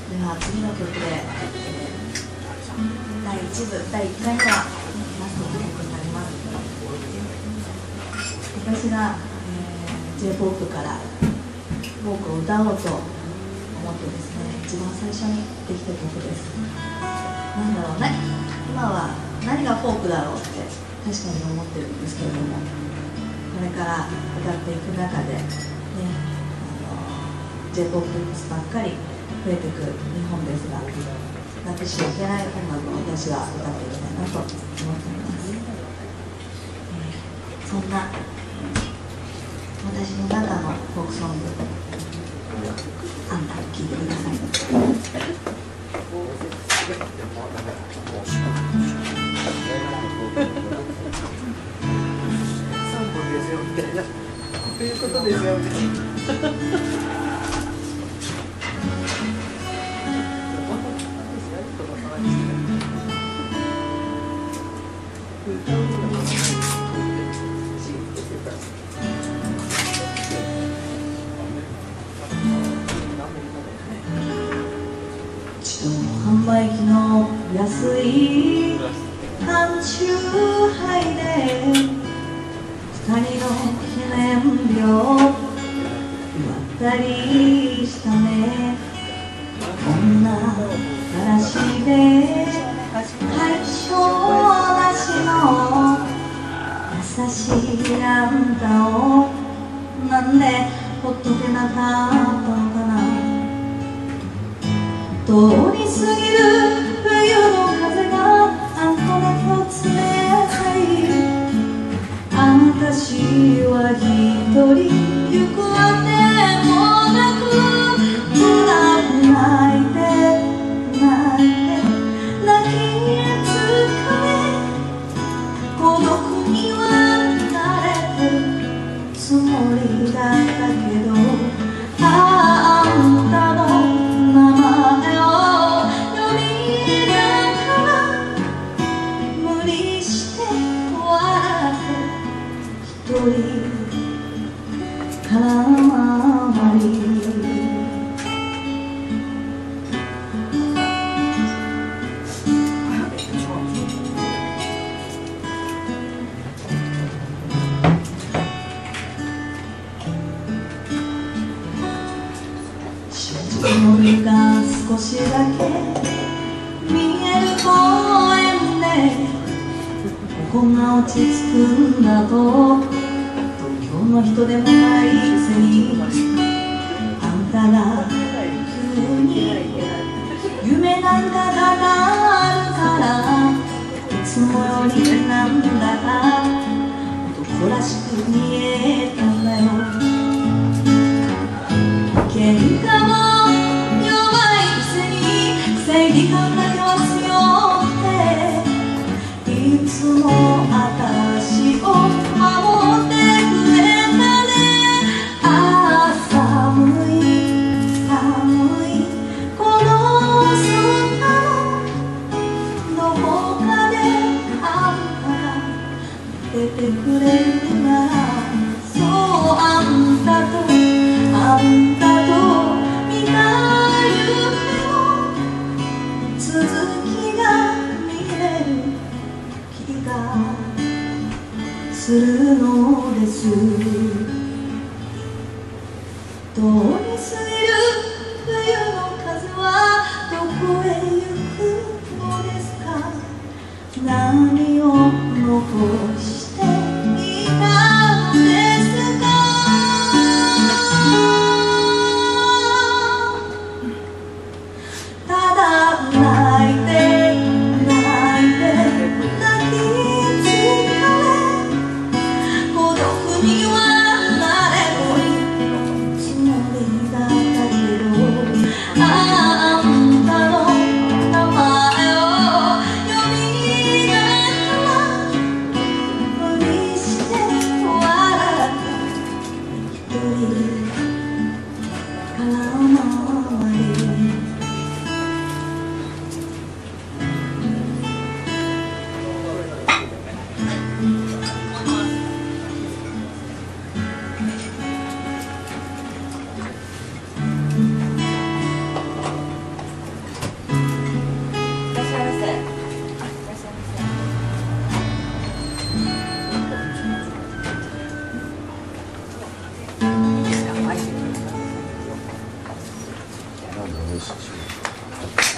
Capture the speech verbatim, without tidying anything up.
では次の曲で、えー、だいいち部だいいっかいめはラストの曲になります。私が、えー、J-ポップ からフォークを歌おうと思ってですね、一番最初にできた曲です。なんだろうね、今は何がフォークだろうって確かに思ってるんですけれども、これから歌っていく中で、ね、J-ポップ ばっかり増えていく日本ですが、なくしちゃいけない音楽を私は歌っていきたいなと思っております。えー、そんな私の中のフォークソング、あんた聴いてください。さんぼんですよみたいな、こういうことですよみたいな。販売機の安い缶チューハイで二人の記念日を祝ったりしたね。こんな話で解消なしの優しいあんたをなんでほっとけなかったのかな。通り過ぎる冬の風があんただけ冷たい。私は一人行くあてもなく、ただ泣いて泣いて泣き疲れ、孤独には慣れてるつもりだったけど、あんたの名前を呼びながら無理して笑って一人空回り。森が少しだけ見える公園で、ここが落ち着くんだと東京の人でもないくせに、あんたが急に夢なんか語るからいつもよりなんだか男らしく見えたんだよ。喧嘩も正義感だけは強くて、いつも私を守ってくれたね。ああ寒い寒いこの空のどこかであんたが出てくれるなら、そうあんたとあんたと見た夢続きが見れる気がするのです。通り過ぎる冬の風はどこへ行くのですか。何を残していたのですか。ただ泣いて泣いて泣き疲れ、孤独にはなれるつもりだったけど、あんたの名前を呼びながらしいし。